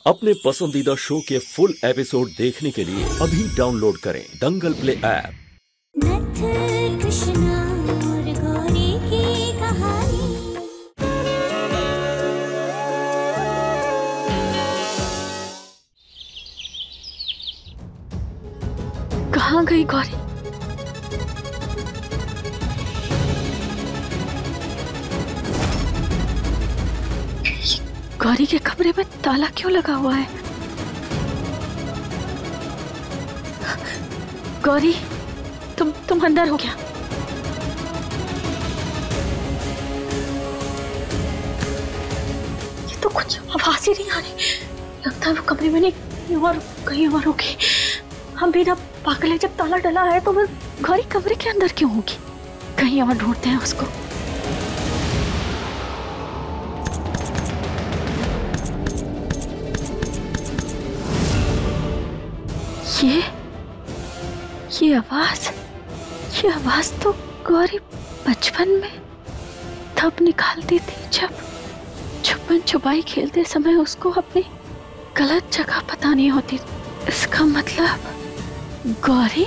अपने पसंदीदा शो के फुल एपिसोड देखने के लिए अभी डाउनलोड करें दंगल प्ले ऐप। कृष्णा और गौरी की कहानी। कहाँ गई गौरी? गौरी के कमरे में ताला क्यों लगा हुआ है? गौरी, तुम अंदर हो क्या? ये तो कुछ आवाज ही नहीं आ रही। लगता है वो कमरे में नहीं और कहीं और होगी। हम भी ना पागल है, जब ताला डला है तो वो गौरी कमरे के अंदर क्यों होगी? कहीं और ढूंढते हैं उसको। ये आवाज तो गौरी बचपन में तब निकालती थी जब छुपन छुपाई खेलते समय उसको अपनी गलत जगह पता नहीं होती। इसका मतलब गौरी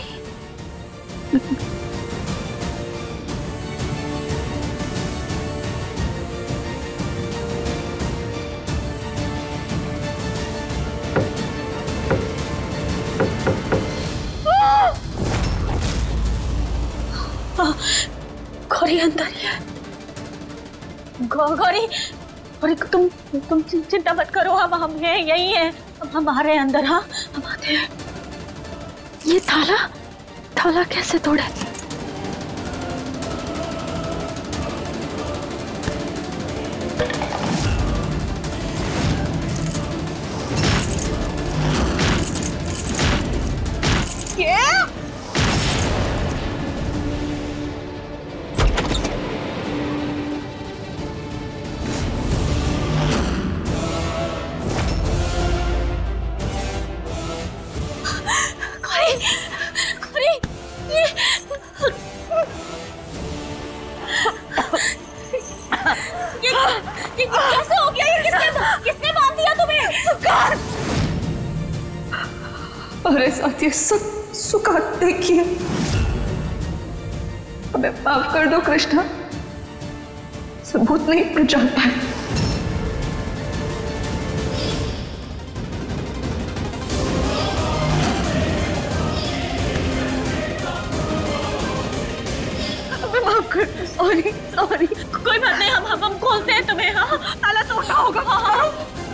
गौरी अंदर ही है। गौरी तुम चिंता मत करो, हम हैं, यही हैं। हम आ रहे हैं अंदर। हाँ, हम आते हैं। ये ताला कैसे तोड़े? कैसे हो गया ये? किसने बांध दिया तुम्हें? अरे साथी, सुकात देखिए। हमें माफ कर दो कृष्णा, सबूत नहीं पहचान पाए। सॉरी, कोई बात नहीं। हम खोलते हैं तुम्हें। हाँ, ताला तोड़ना होगा। हाँ।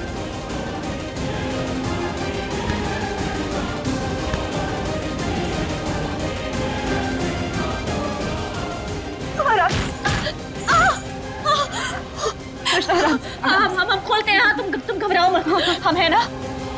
हम खोलते हैं। हाँ, तुम घबराओ मत। हम है ना।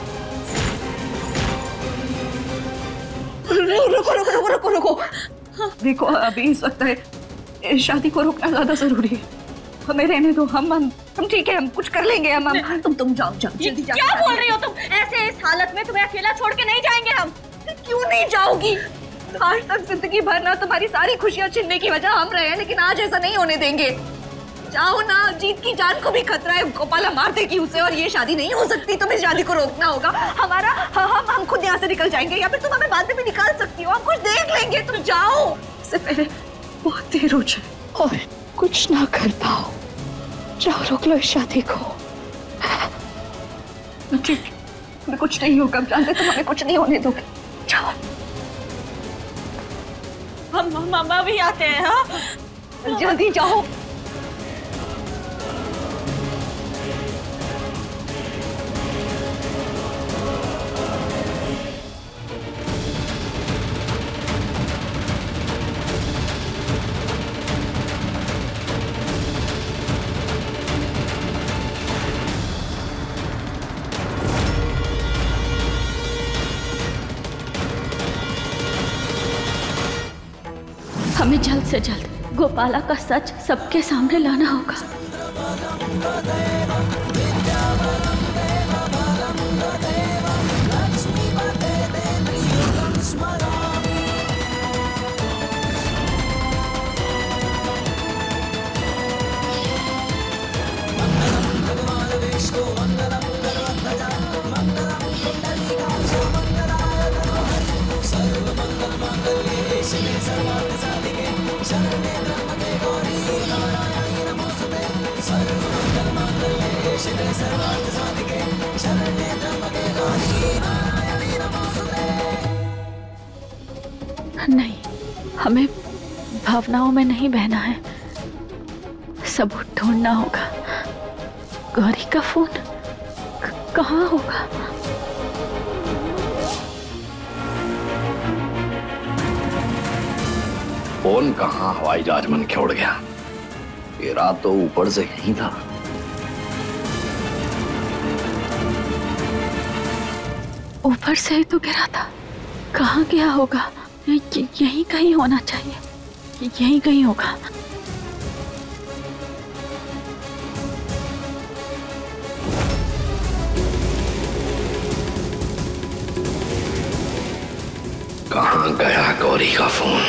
रुको। देखो, अभी इस वक्त इस शादी को रोकना ज्यादा जरूरी है। हमें रहने दो। हम ठीक है, हम कुछ कर लेंगे। हम तुम जाओ जल्दी जाओ। क्या बोल रही हो तुम? ऐसे इस हालत में तुम्हें अकेला छोड़ के नहीं जाएंगे हम। क्यों नहीं जाओगी? आज तक जिंदगी भर ना तुम्हारी सारी खुशियां छीनने की वजह हम रहे हैं, लेकिन आज ऐसा नहीं होने देंगे। जाओ ना, जीत की जान को भी खतरा है। गोपाला मार देगी उसे और ये शादी नहीं हो सकती। तुम्हें शादी को रोकना होगा। हम खुद यहाँ से निकल जाएंगे, या फिर तुम हमें बाद में भी निकाल सकती हो। हम कुछ देख लेंगे। तुम जाओ, इससे पहले बहुत देर हो जाए और कुछ ना कर पाओ। जाओ, रोक लो इस शादी को। ठीक, कुछ नहीं होगा। जानते तुम हमें कुछ नहीं होने दोगे। जाओ। हम भी आते हैं। हाँ, जल्दी जाओ। हमें जल्द से जल्द गोपाला का सच सबके सामने लाना होगा। नहीं, हमें भावनाओं में नहीं बहना है, सबूत ढूंढना होगा। गौरी का फोन कहाँ होगा? फोन कहाँ हवाई जहाज मन के उड़ गया? ये रात तो ऊपर से यहीं था। ऊपर से ही तो गिरा था, कहाँ गया होगा? यहीं कहीं होना चाहिए, यहीं कहीं होगा। कहाँ गया गौरी का फोन?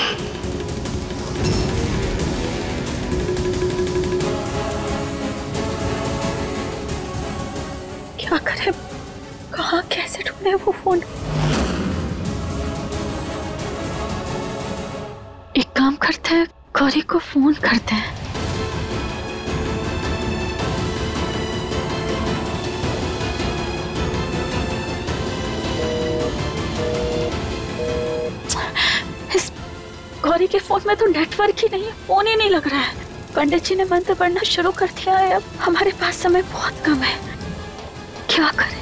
क्या करे, कहाँ कैसे ढूंढे वो फोन? एक काम करते हैं, गौरी को फोन करते हैं। इस गौरी के फोन में तो नेटवर्क ही नहीं है, फोन ही नहीं लग रहा है। पंडित जी ने मंत्र पढ़ना शुरू कर दिया है, अब हमारे पास समय बहुत कम है, क्या करें?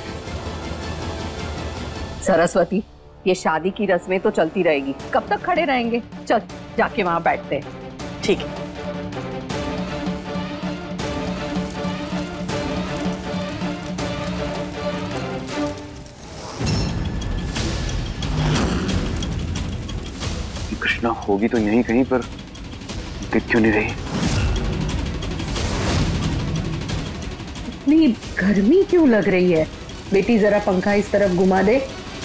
सरस्वती, ये शादी की रस्में तो चलती रहेगी, कब तक खड़े रहेंगे? चल जाके वहां बैठते हैं। ठीक है। कृष्णा होगी तो यहीं कहीं पर, दिख क्यों नहीं रही? इतनी गर्मी क्यों लग रही है? बेटी जरा पंखा इस तरफ घुमा दे।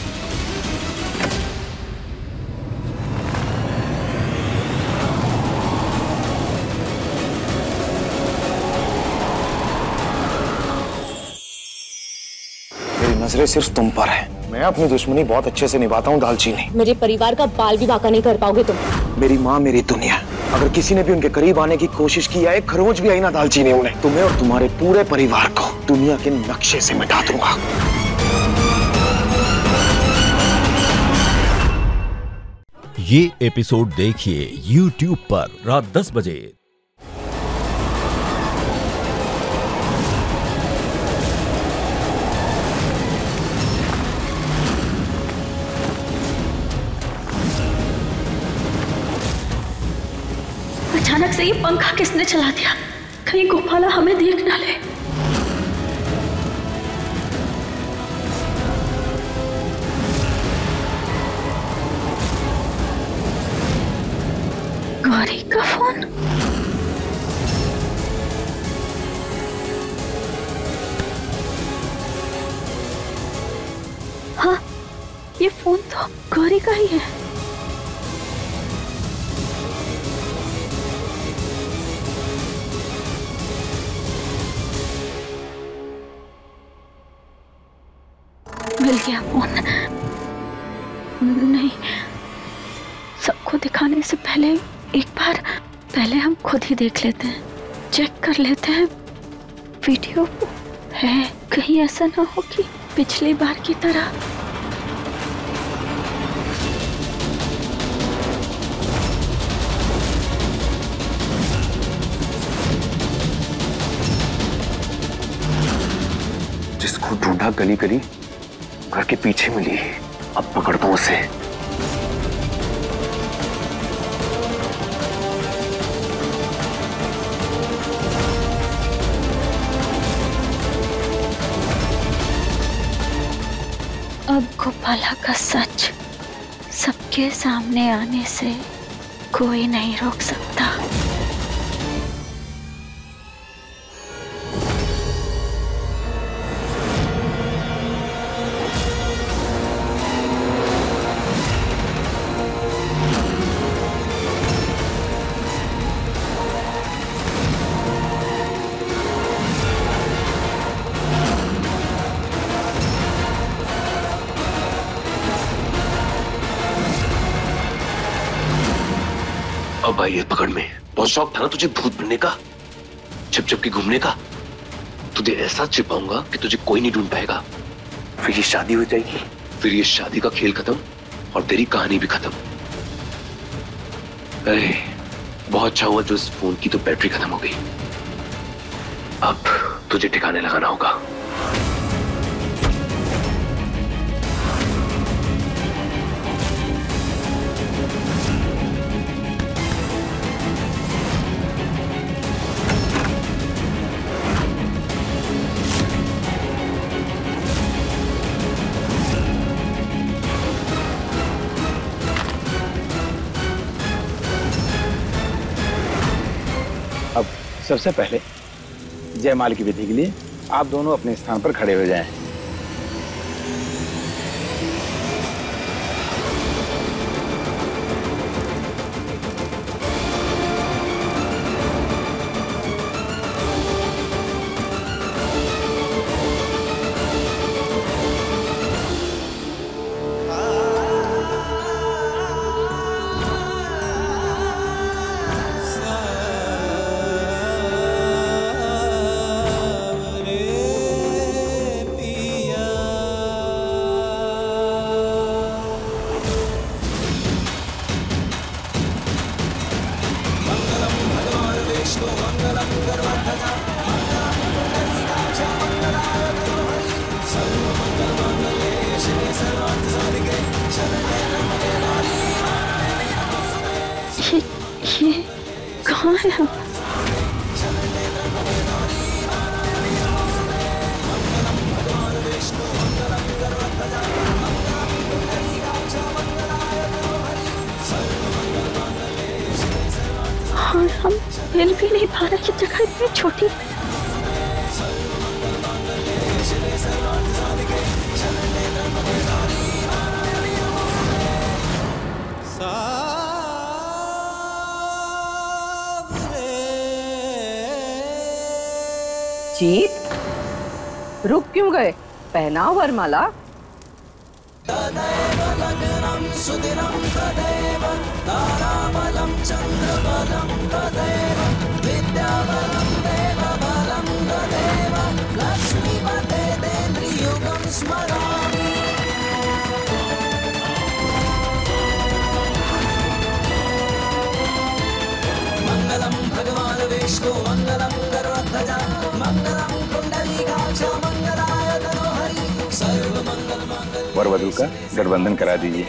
मेरी नजरें सिर्फ तुम पर है। मैं अपनी दुश्मनी बहुत अच्छे से निभाता हूँ दालचीनी। मेरे परिवार का बाल भी बांका नहीं कर पाओगे तुम। मेरी माँ मेरी दुनिया, अगर किसी ने भी उनके करीब आने की कोशिश की या एक खरोंच भी आई ना दालचीनी, उन्हें, तुम्हें और तुम्हारे पूरे परिवार को दुनिया के नक्शे से मिटा दूंगा। ये एपिसोड देखिए YouTube पर रात 10 बजे। अचानक से ये पंखा किसने चला दिया? कहीं गोपाला हमें देख ना ले। गौरी का फोन? हाँ, ये फोन तो गौरी का ही है। मिल गया फोन। नहीं, सबको दिखाने से पहले एक बार पहले हम खुद ही देख लेते हैं, चेक कर लेते हैं वीडियो है। कहीं ऐसा ना हो कि पिछली बार की तरह। जिसको ढूंढा गली गली, घर के पीछे मिली, अब पकड़ दो उसे। अब गोपाला का सच सबके सामने आने से कोई नहीं रोक सकता। अब भाई ये पकड़ में बहुत शौक था ना तुझे भूत बनने का, छिप छिप के घूमने का। तुझे ऐसा छिपाऊंगा कि तुझे कोई नहीं ढूंढ पाएगा। फिर ये शादी हो जाएगी। फिर ये शादी का खेल खत्म और तेरी कहानी भी खत्म। अरे बहुत अच्छा हुआ जो इस फोन की तो बैटरी खत्म हो गई। अब तुझे ठिकाने लगाना होगा। अब सबसे पहले जयमाल की विधि के लिए आप दोनों अपने स्थान पर खड़े हो जाएं। ये कहाँ है हम? और हम मिल भी नहीं पा रहे कि जगह इतनी छोटी। जीत रुक क्यों गए? पहना वरमाला। मंगलम भगवान विष्णु मंगलम गरुड़ध्वजा मंगलम कुंडलीकाक्ष मंगलाय तनोहरि सर्व मंगल मंगल। वर वधू का गठबंधन करा दीजिए।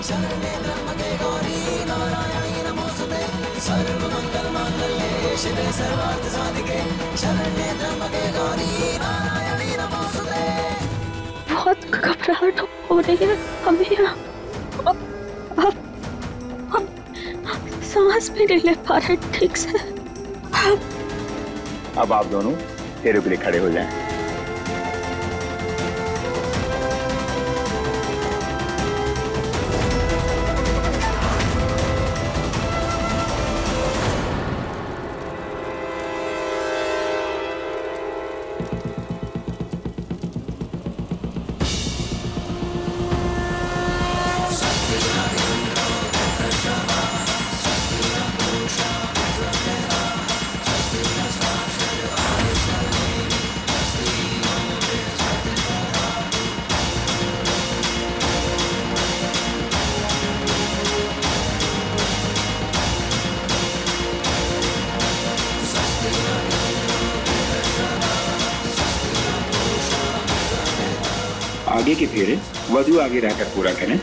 सर्व मंगल मांगल्ये शिवे सर्वार्थ साधिके शरण्ये त्र्यंबके गौरी नारायणी नमोस्तुते। बहुत घबराहट हो रही है हमें। हम सांस भी नहीं ले पा रहे ठीक से। अब आप दोनों फेरे के लिए खड़े हो जाएं। आगे के फेरे वधू आगे रहकर पूरा करें।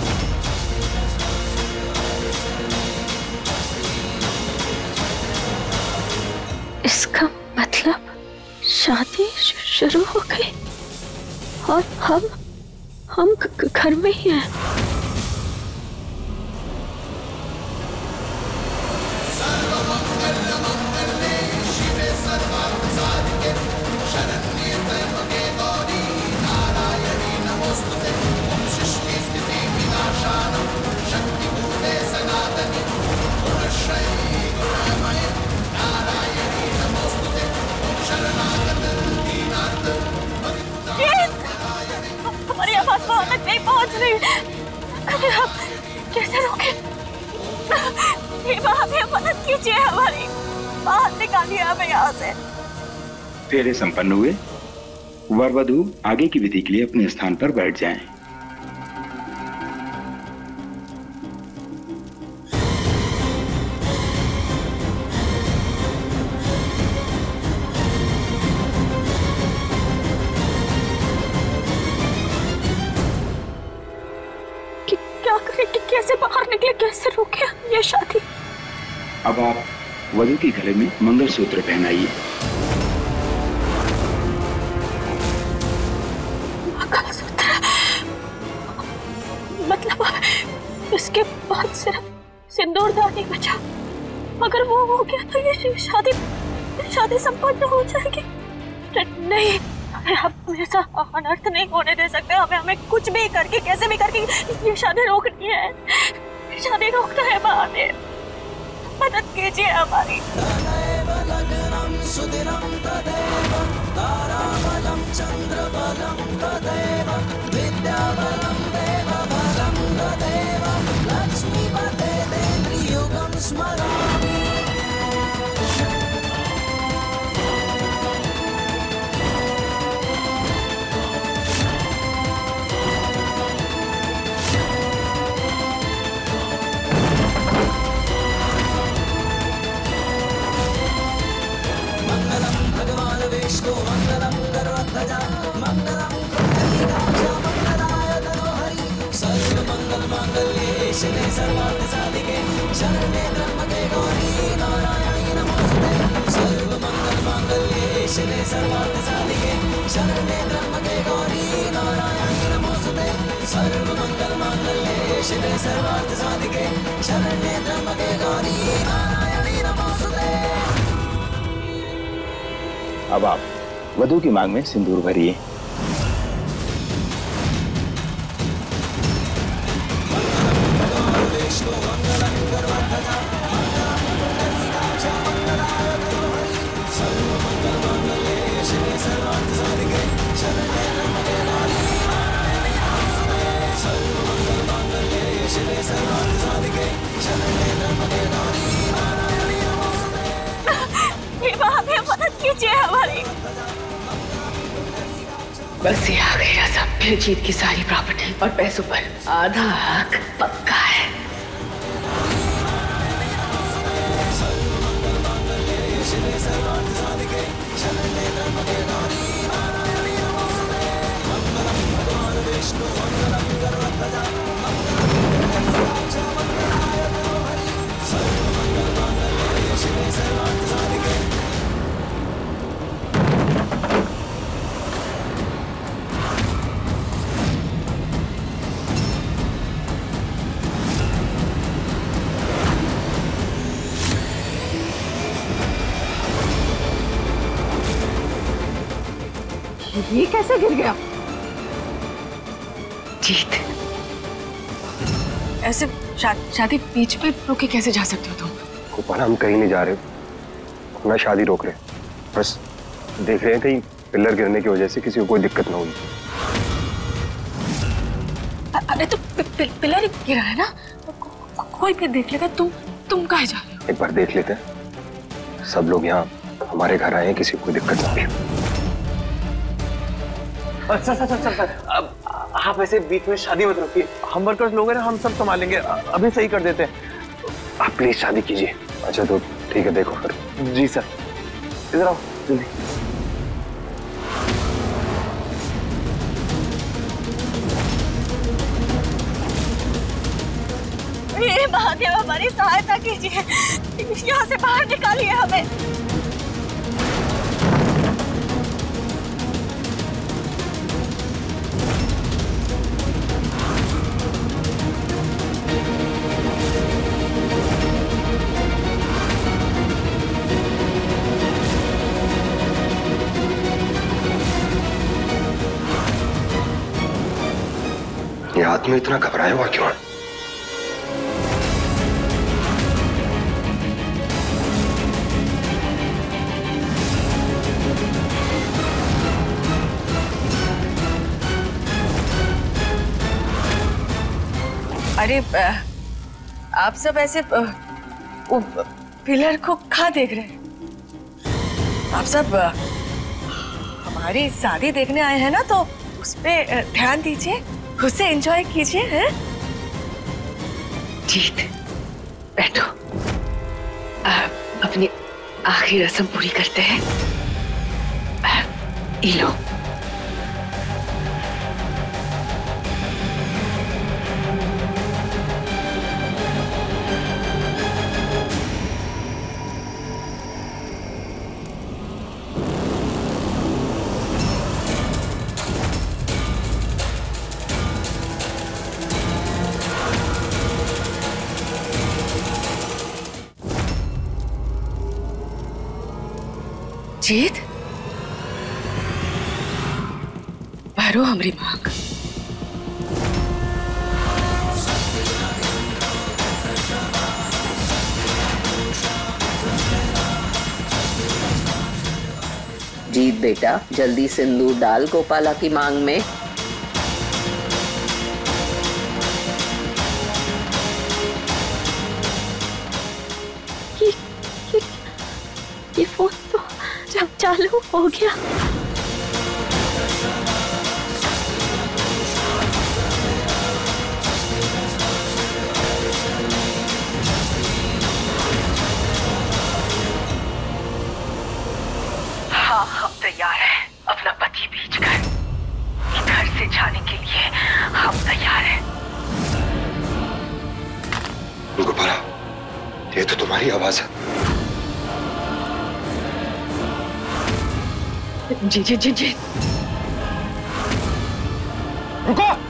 इसका मतलब शादी शुरू हो गई और हम घर में ही हैं। हमारी आवाज वहां तक नहीं पहुंच रही। कैसे रोके? मदद कीजिए हमारी, बाहर निकालिए हमें यहाँ से। फेरे संपन्न हुए। वर वधू आगे की विधि के लिए अपने स्थान पर बैठ जाएं। क्या करें कि कैसे बाहर निकले, कैसे रोके ये शादी। अब आप वधू के गले में मंगलसूत्र पहनाइए। मंगलसूत्र? मतलब इसके बाद सिर्फ सिंदूरदान ही बचा। अगर वो हो गया तो ये शादी संपन्न हो जाएगी। नहीं, हम ऐसा अनर्थ नहीं होने दे सकते। हमें कुछ भी करके, कैसे भी करके ये शादी रोकनी है। शादी रोकना है महादेव, मदद कीजिए हमारी। अब आप वधू की मांग में सिंदूर भरिए। मदद कीजिए हमारी। बस ये आ गया सब, फिर जीत की सारी प्रॉपर्टी और पैसों पर आधा हक पक्का है। ये कैसे गिर गया? जीत, ऐसे शादी बीच पे रोके कैसे जा सकते हो तुम? गोपाल, हम कहीं नहीं जा रहे, अपना शादी रोक रहे, बस देख रहे हैं कहीं पिलर गिरने की वजह से किसी को कोई दिक्कत ना होगी। अरे तो पिलर ही गिरा है ना, कोई भी देख लेगा। तुम कहाँ जा रहे हो? एक बार देख लेते हैं। सब लोग यहाँ हमारे घर आए हैं, किसी को कोई दिक्कत ना होगी। सर, अब आप ऐसे बीच में शादी मत रोकिए। हम वर्कर्स लोग हैं ना, हम सब संभालेंगे, अभी सही कर देते हैं। आप प्लीज शादी कीजिए। अच्छा तो ठीक है, देखो फिर। जी सर, इधर आओ जल्दी। हे महादेव, हमारी सहायता कीजिए, यहाँ से बाहर निकालिए हमें। ये आदमी इतना घबराया हुआ क्यों है? अरे आप सब ऐसे वो पिलर को कहाँ देख रहे हैं? आप सब हमारी शादी देखने आए हैं ना, तो उस पे ध्यान दीजिए, उसे एंजॉय कीजिए। हैं? जीत, बैठो। अपनी आखिरी रस्म पूरी करते हैं। ये लो। जीत, भरो हमारी मांग। जीत बेटा, जल्दी सिंदूर डाल गोपाला की मांग में। ये फोन तो जब चालू हो गया। हाँ, हम तैयार हैं। अपना पति बेचकर घर से जाने के लिए हम तैयार हैं। गोपाला, ये तो तुम्हारी आवाज है। जी जी जी जी। रुको।